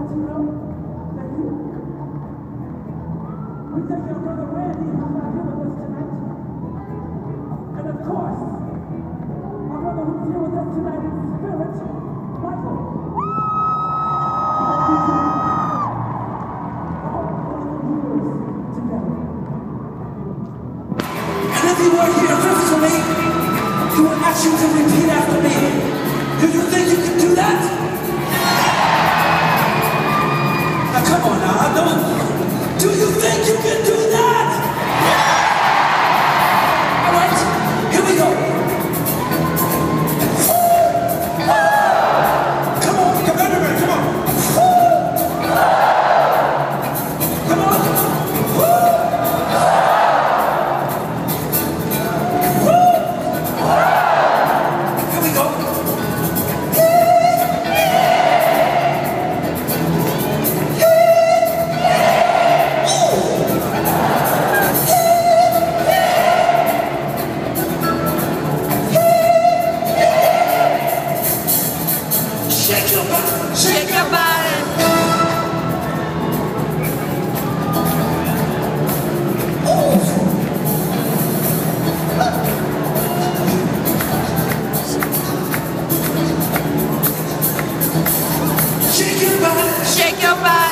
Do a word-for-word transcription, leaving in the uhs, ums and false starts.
let you know that you, we thank our brother Randy, who's not here with us tonight. And of course, our brother who's here with us tonight in spirit, Michael. Thank you to all wonderful leaders together. And if you were here physically, he will ask you to repeat after me. Do you think you can do that? Now come on now, I don't. Do you think you can do that? All right, here we go. Come on, come on, everybody, come on. Come on. Here we go. Shake your body. Shake your body. Shake your body. Shake your body.